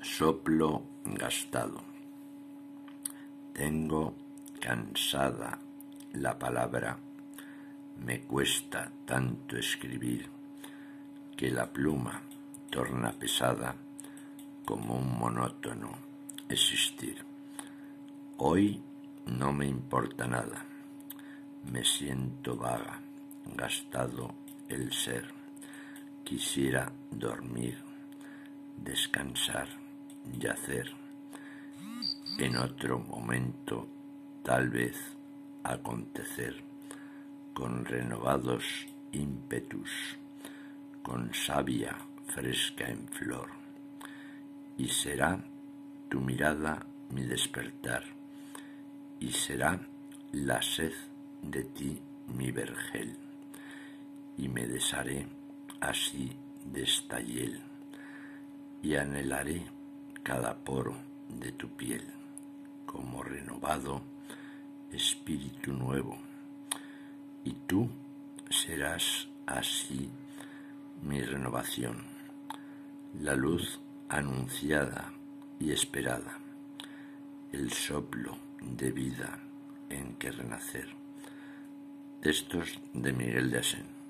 Soplo gastado. Tengo cansada la palabra, me cuesta tanto escribir, que la pluma torna pesada como un monótono existir. Hoy no me importa nada, me siento vaga, gastado el ser. Quisiera dormir, descansar, yacer. En otro momento, tal vez, acontecer, con renovados ímpetus, con savia fresca en flor. Y será tu mirada mi despertar, y será la sed de ti mi vergel, y me desharé así de esta hiel, y anhelaré cada poro de tu piel, como renovado espíritu nuevo, y tú serás así mi renovación, la luz anunciada y esperada, el soplo de vida en que renacer. Textos de Miguel de Asén.